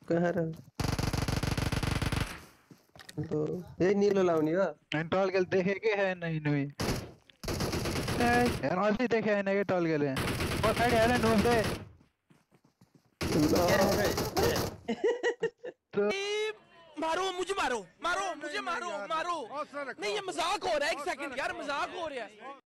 कहाँ रहा? तो ये नीलो लाउनी हो टॉल के देखे के है नहीं नहीं यार आज भी देखे है नहीं टॉल के लिए और साइड है ना नूब दे तो मारो मुझे मारो मारो मुझे मारो मारो नहीं ये मजाक हो रहा है एक सेकंड यार मजाक हो रहा है